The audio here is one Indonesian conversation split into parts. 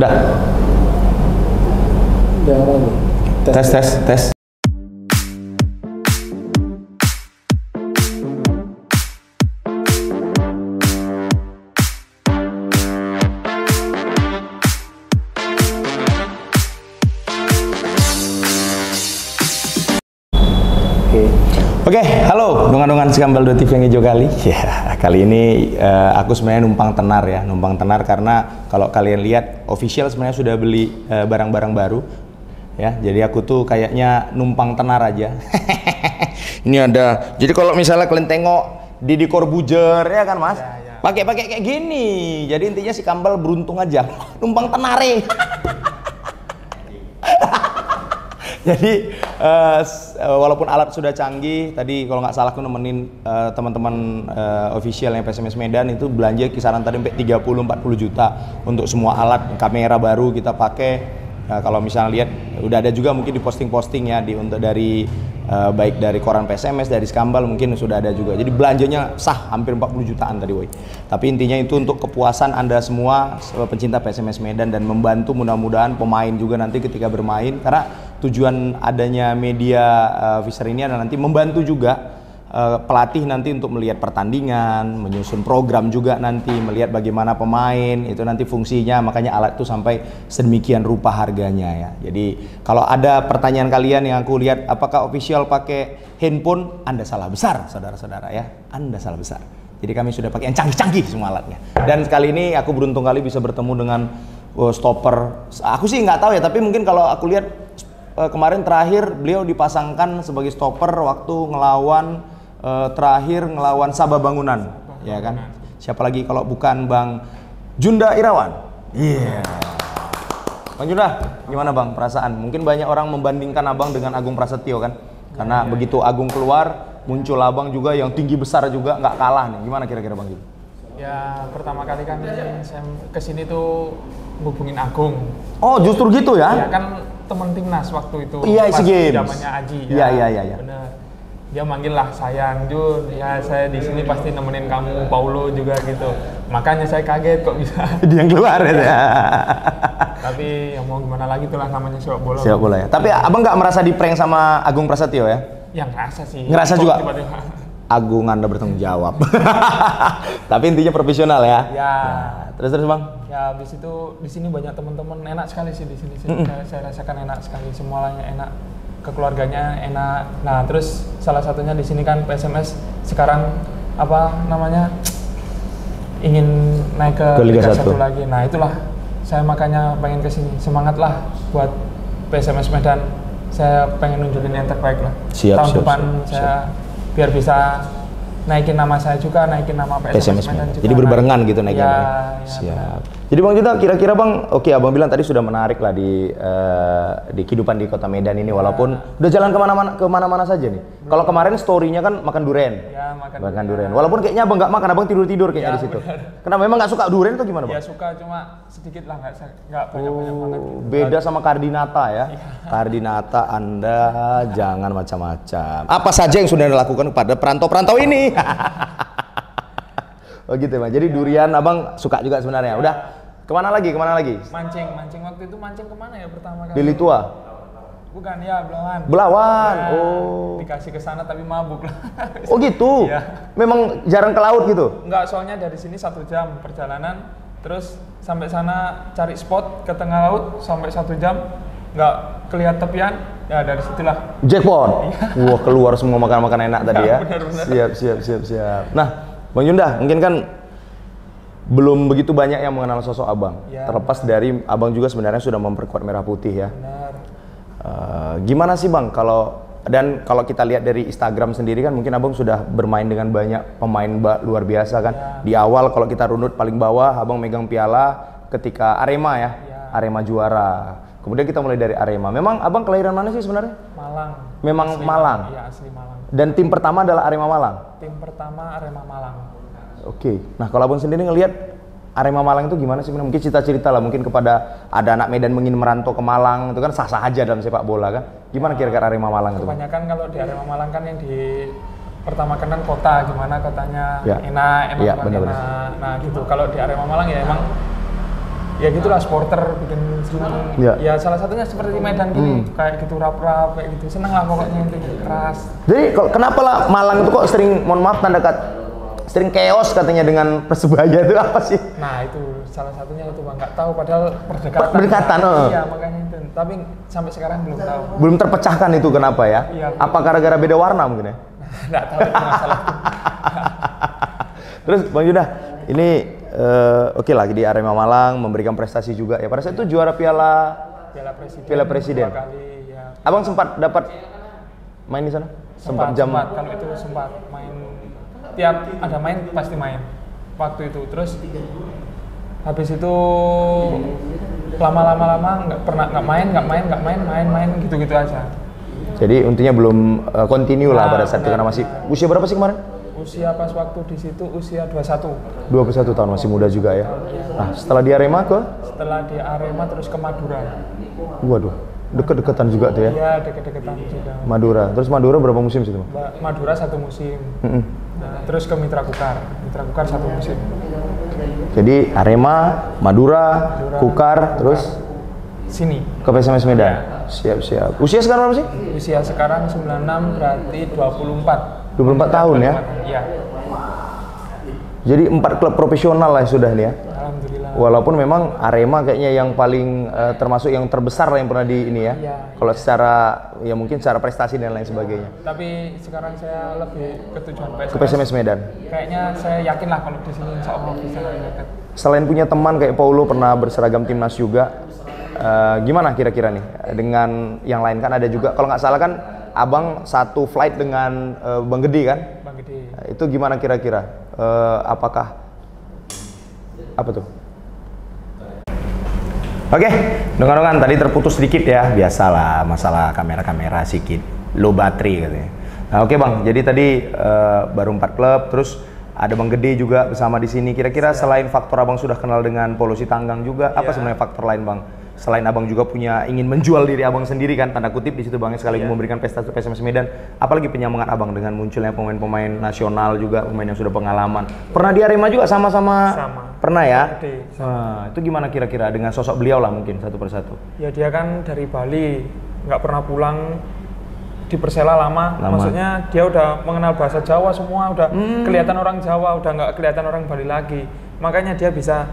Udah. Tes. Oke, halo dongan-dongan Skambal 2 TV yang hijau kali. Ya, kali ini aku sebenarnya numpang tenar ya, karena kalau kalian lihat official sebenarnya sudah beli barang-barang baru. Ya, jadi aku tuh kayaknya numpang tenar aja. Ini ada. Jadi kalau misalnya kalian tengok Deddy Corbuzier ya kan, Mas? Pakai kayak gini. Jadi intinya si Kambal beruntung aja. Numpang tenare. Jadi walaupun alat sudah canggih, tadi kalau nggak salah aku nemenin teman-teman official yang PSMS Medan itu belanja kisaran tadi sampai 30-40 juta untuk semua alat, kamera baru kita pakai. Kalau misalnya lihat udah ada juga mungkin di posting-posting ya untuk dari baik dari koran PSMS, dari Skambal mungkin sudah ada juga. Jadi belanjanya sah hampir 40 jutaan tadi, woy. Tapi intinya itu untuk kepuasan Anda semua pencinta PSMS Medan dan membantu mudah-mudahan pemain juga nanti ketika bermain, karena tujuan adanya media Fisher ini adalah nanti membantu juga pelatih nanti untuk melihat pertandingan, menyusun program juga nanti, melihat bagaimana pemain itu nanti fungsinya, makanya alat itu sampai sedemikian rupa harganya ya. Jadi kalau ada pertanyaan kalian yang aku lihat apakah official pakai handphone, Anda salah besar saudara-saudara ya, Anda salah besar. Jadi kami sudah pakai yang canggih-canggih semua alatnya. Dan kali ini aku beruntung kali bisa bertemu dengan stopper. Aku sih nggak tahu ya, tapi mungkin kalau aku lihat kemarin terakhir beliau dipasangkan sebagai stopper waktu ngelawan Sabah Bangunan, ya kan? Siapa lagi kalau bukan Bang Junda Irawan? Iya. Bang Junda, gimana Bang perasaan? Mungkin banyak orang membandingkan Abang dengan Agung Prasetyo kan? Karena begitu Agung keluar, muncul Abang juga yang tinggi besar juga nggak kalah nih. Gimana kira-kira Bang Junda? Ya pertama kali kan saya kesini tuh hubungin Agung. Oh justru gitu ya? Ya kan teman timnas waktu itu. Iya, pas Games. zamannya Aji. Iya. Bener. Dia manggil lah, sayang Jun, ya saya di sini pasti nemenin kamu, Paulo juga gitu. Makanya saya kaget kok bisa. Dia yang keluar ya. Tapi ya mau gimana lagi, itulah namanya sepak bola. Sepak bola ya. Tapi Abang nggak merasa di prank sama Agung Prasetyo ya? Ya ngerasa sih. Ngerasa juga. Tiba-tiba. Agung, Anda bertanggung jawab. Tapi intinya profesional ya. Ya. Terus Bang. Ya habis itu di sini banyak teman-teman, enak sekali sih di sini. Saya rasakan enak sekali, semuanya enak. Kekeluarganya enak. Nah, terus salah satunya di sini kan PSMS sekarang ingin naik ke Liga 1 lagi. Nah, itulah saya makanya pengen ke sini. Semangatlah buat PSMS Medan. Saya pengen nunjukin yang terbaik lah. Tahun depan saya biar bisa naikin nama saya juga, naikin nama PSMS Medan juga. Jadi berbarengan gitu naiknya. Ya, siap. Jadi Bang Junda, kira-kira Bang, oke Abang bilang tadi sudah menarik lah di kehidupan di kota Medan ini, walaupun udah jalan kemana-mana saja nih. Kalau kemarin story-nya kan makan durian. Ya, makan durian. Walaupun kayaknya Abang nggak makan, Abang tidur kayaknya di situ. Kenapa, memang nggak suka durian atau gimana Bang? Ya suka, cuma sedikit lah, nggak banyak banget. Beda sama Kardinata ya. Kardinata Anda jangan macam-macam. Apa saja yang sudah dilakukan kepada perantau-perantau ini? Oh gitu Bang. Jadi durian Abang suka juga sebenarnya. Udah. Kemana lagi? Mancing waktu itu kemana ya pertama kali? Di Litua? Bukan, ya Belawan. Ya, oh. Dikasih ke sana tapi mabuk lah. Oh gitu? Ya. Memang jarang ke laut gitu? Enggak, soalnya dari sini 1 jam perjalanan, terus sampai sana cari spot ke tengah laut sampai 1 jam, nggak kelihatan tepian, ya dari situlah. Jackpot? Wah, keluar semua makan enak tadi ya? Benar-benar. Siap. Nah, Bang Junda, mungkin kan belum begitu banyak yang mengenal sosok Abang. Ya. Terlepas dari Abang juga sebenarnya sudah memperkuat Merah Putih ya. Benar. Gimana sih Bang kalau kita lihat dari Instagram sendiri kan mungkin Abang sudah bermain dengan banyak pemain luar biasa kan. Ya. Di awal kalau kita runut paling bawah Abang megang piala ketika Arema ya. Arema juara. Kemudian kita mulai dari Arema. Memang Abang kelahiran mana sih sebenarnya? Malang. Memang asli Malang? Iya, asli Malang. Dan tim pertama adalah Arema Malang? Tim pertama Arema Malang. Oke. Nah kalau Abang sendiri ngelihat Arema Malang itu gimana sih? Mungkin cerita-cerita lah mungkin kepada ada anak Medan ingin merantau ke Malang, itu kan sah-sah aja dalam sepak bola kan. Gimana kira-kira Arema Malang itu? Kebanyakan kalau di Arema Malang kan yang di pertama kan kota, gimana kotanya enak ya, bener. Nah gitu. Kalau di Arema Malang ya emang ya gitulah, supporter bikin senang. Ya salah satunya seperti Medan gini, kayak gitu rap-rap kayak gitu, seneng lah pokoknya, itu keras. Jadi kenapa lah Malang itu kok sering, mohon maaf tanda kata, sering chaos katanya dengan Persebaya itu apa sih? Nah itu salah satunya itu Bang, nggak tahu padahal berdekatan. Iya makanya itu, tapi sampai sekarang belum tahu. Belum terpecahkan itu kenapa ya? Iya, apa gara-gara beda warna mungkin ya? Nggak tahu itu masalah. Terus Bang Yuda, ini oke lah di Arema Malang memberikan prestasi juga ya. Pada saat itu juara Piala Presiden. 2 kali ya. Abang sempat dapat main di sana? Sempat. Kalau itu sempat main. Tiap ada main pasti main waktu itu. Terus habis itu lama-lama nggak main gitu aja. Jadi intinya belum continue lah pada saat itu, karena masih usia berapa sih kemarin? Usia pas waktu di situ usia 21 tahun, masih muda juga ya. Nah setelah di Arema terus ke Madura. Waduh, deket-deketan juga tuh ya? Iya, deket-deketan juga. Madura berapa musim sih itu? Madura 1 musim. Nah, terus ke Mitra Kukar 1 musim. Jadi Arema, Madura, Kukar, terus sini ke PSMS Medan. Ya. Siap. Usia sekarang berapa sih? Usia sekarang 96, berarti 24 tahun ya? Iya. Jadi 4 klub profesional lah sudah nih ya? Alhamdulillah. Walaupun memang Arema kayaknya yang paling termasuk yang terbesar lah yang pernah di ini ya? Iya. Kalau secara, ya mungkin secara prestasi dan lain sebagainya. Tapi sekarang saya lebih ke tujuan PSMS. Ke PSMS Medan? Kayaknya saya yakin lah kalau di sini insya Allah bisa dekat. Selain punya teman kayak Paulo pernah berseragam timnas juga, gimana kira-kira nih dengan yang lain? Kan ada juga, kalau nggak salah kan Abang satu flight dengan Bang Gede kan? Bang Gede. Itu gimana kira-kira? Apakah apa tuh? Oke, dengar-dengar tadi terputus sedikit ya, biasalah masalah kamera sedikit, low battery katanya. Nah, oke Bang, jadi tadi baru 4 klub, terus ada Bang Gede juga bersama di sini. Kira-kira selain faktor Abang sudah kenal dengan Paulo Sitanggang juga, apa sebenarnya faktor lain Bang? Selain Abang juga punya ingin menjual diri Abang sendiri kan, tanda kutip di situ Bang, sekaligus memberikan prestasi PSMS Medan. Apalagi penyemangat Abang dengan munculnya pemain-pemain nasional juga, pemain yang sudah pengalaman. Pernah di Arema juga sama-sama? Pernah ya? Nah, itu gimana kira-kira dengan sosok beliau lah mungkin satu persatu? Ya dia kan dari Bali, nggak pernah pulang di Persela lama. Maksudnya dia udah mengenal bahasa Jawa semua, udah kelihatan orang Jawa, udah nggak kelihatan orang Bali lagi. Makanya dia bisa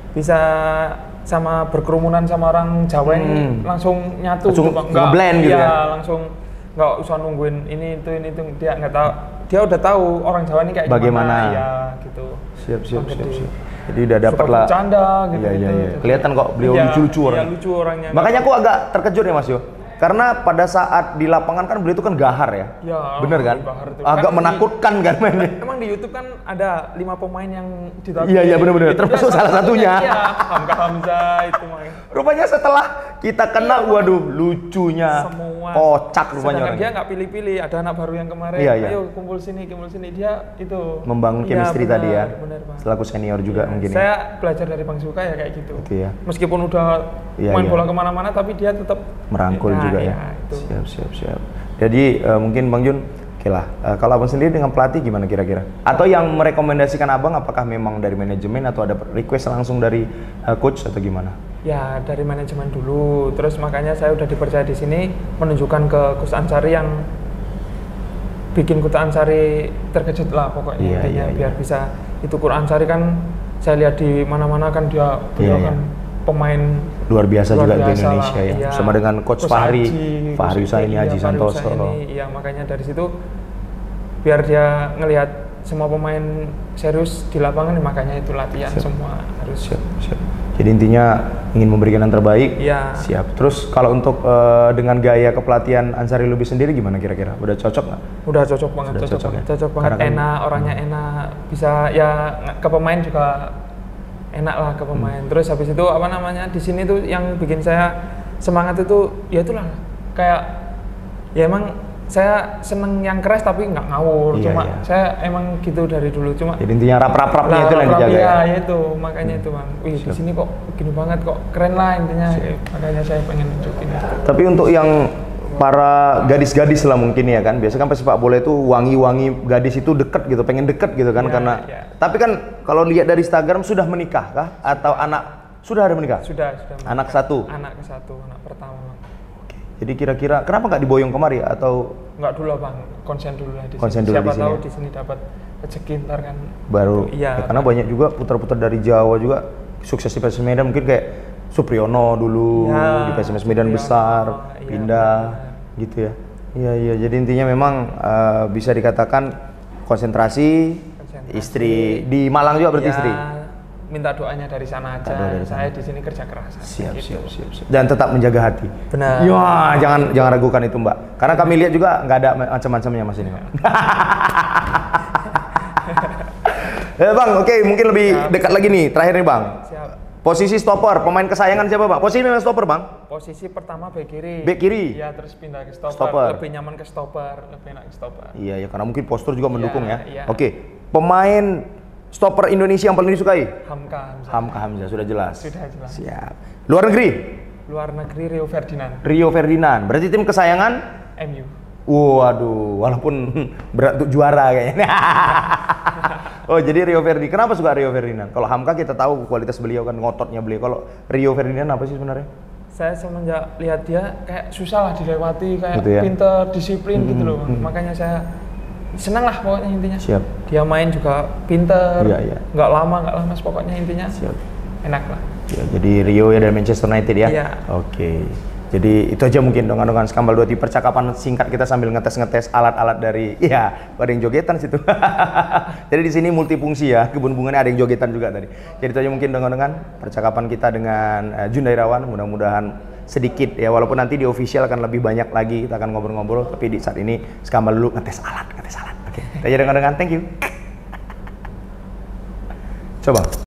sama berkerumunan sama orang Jawa ini langsung nyatu, nggak blend gitu ya? Langsung nggak usah nungguin ini itu dia nggak tahu, dia udah tahu orang Jawa ini kayak bagaimana ya gitu. Siap. Jadi udah dapat lah bercanda gitu. Iya. Kelihatan kok beliau lucu-lucu orangnya. Iya, lucu orangnya. Makanya aku agak terkejut ya Mas Yo. Karena pada saat di lapangan kan beliau itu kan gahar ya? Bener kan? Agak kan menakutkan kan mainnya. Emang di YouTube kan ada 5 pemain yang ditabrak. Iya bener-bener, termasuk salah satunya. Iya, Hamzah itu main. Rupanya setelah kita kenal, waduh lucunya, semua kocak rupanya orangnya. Dia nggak pilih-pilih, ada anak baru yang kemarin, ayo kumpul sini, dia itu. Membangun chemistry tadi ya, selaku senior juga mungkin. Saya belajar dari Bang Suka ya kayak gitu. Ya. Meskipun udah main bola kemana-mana, tapi dia tetap merangkul juga ya. Siap. Jadi mungkin Bang Jun, oke lah. Kalau Abang sendiri dengan pelatih gimana kira-kira? Atau yang merekomendasikan Abang apakah memang dari manajemen atau ada request langsung dari coach atau gimana? Ya dari manajemen dulu. Terus makanya saya udah dipercaya di sini menunjukkan ke Coach Ansari yang bikin Coach Ansari terkejut lah pokoknya. Biar bisa itu. Coach Ansari kan saya lihat di mana-mana kan dia kan pemain luar biasa juga di Indonesia ya. Sama dengan Coach Fahri Husaini, Haji Santoso. Iya, makanya dari situ biar dia ngelihat semua pemain serius di lapangan, makanya itu latihan semua harus siap. Jadi intinya ingin memberikan yang terbaik. Siap. Terus kalau untuk dengan gaya kepelatihan Ansari Lubis sendiri gimana kira-kira? Udah cocok nggak? Udah cocok banget. Cocok banget. Enak, orangnya enak. Bisa ya ke pemain juga enak lah ke pemain. Terus habis itu di sini tuh yang bikin saya semangat itu ya itulah kayak ya emang saya seneng yang keras tapi nggak ngawur. Saya emang gitu dari dulu. Cuma jadi intinya rap-rapnya itu yang dijaga ya. Itu makanya itu Bang. Wih di sini kok gini banget kok keren lah intinya. Makanya saya pengen tunjukin itu. Tapi untuk yang para gadis-gadis lah mungkin ya kan, biasa kan pesepak bola itu wangi-wangi gadis itu deket gitu, pengen deket gitu kan, karena tapi kan kalau lihat dari Instagram sudah menikah kah atau anak Sudah ada menikah? Sudah. Anak satu? Anak ke satu, anak pertama. Oke. Jadi kira-kira kenapa nggak diboyong kemari atau? Nggak dulu Bang, konsen dulu lah di konsen sini. Dulu Siapa di tahu sini. di sini dapat rezeki ntar kan. Baru. Iya. Ya, karena banyak juga putar-putar dari Jawa juga sukses di PSMS Medan, mungkin kayak Supriyono dulu di PSMS Medan besar, pindah gitu ya. Iya. Jadi intinya memang bisa dikatakan konsentrasi. Istri di Malang juga berarti istri. Minta doanya dari sana aja. Saya di sini kerja keras. Siap. Dan tetap menjaga hati. Benar. Ya, jangan ragukan itu Mbak. Karena kami lihat juga nggak ada macam-macamnya Mas ini. Bang, oke, mungkin lebih dekat lagi nih. Terakhir nih Bang. Siap. Posisi stopper, pemain kesayangan siapa Bang? Posisi memang stopper Bang? Posisi pertama bek kiri. Bek kiri? Iya, terus pindah ke stopper. Lebih nyaman ke stopper, lebih enak ke stopper. Iya, karena mungkin postur juga mendukung ya. Iya. Oke, pemain stopper Indonesia yang paling disukai? Hamka Hamzah, sudah jelas. Siap. Luar negeri Rio Ferdinand. Berarti tim kesayangan? MU. Waduh, walaupun berat untuk juara kayaknya. Oh, jadi Rio Ferdinand. Kenapa suka Rio Ferdinand? Kalau Hamka kita tahu kualitas beliau kan, ngototnya beliau. Kalau Rio Ferdinand apa sih sebenarnya? Saya semenjak lihat dia kayak susah lah dilewati, kayak gitu ya? Pinter, disiplin gitu loh. Makanya saya senang lah pokoknya intinya. Siap. Dia main juga pinter, Iya. nggak lama mas pokoknya intinya. Siap. Enak lah. Ya, jadi Rio ya dari Manchester United ya? Iya. Oke. Jadi itu aja mungkin dongan-dongan Skambal 2 percakapan singkat kita sambil ngetes alat-alat dari, ada yang jogetan situ. Jadi di sini multifungsi ya, kebun-bungannya ada yang jogetan juga tadi. Jadi itu aja mungkin dongan-dongan percakapan kita dengan Jun Dairawan. Mudah-mudahan sedikit ya, walaupun nanti di official akan lebih banyak lagi kita akan ngobrol-ngobrol, tapi di saat ini Skambal dulu ngetes alat. Oke. Itu aja dongan-dongan, thank you. Coba.